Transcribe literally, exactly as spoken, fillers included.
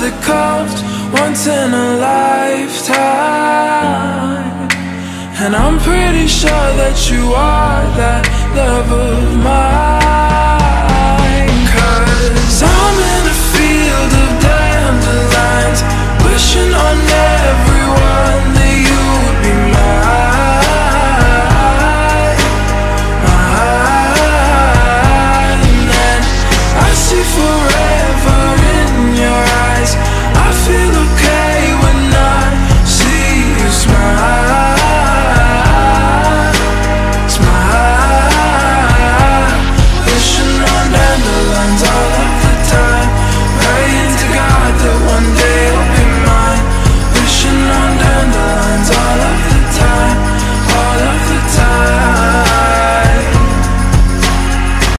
it comes once in a lifetime. And I'm pretty sure that you are that love of mine.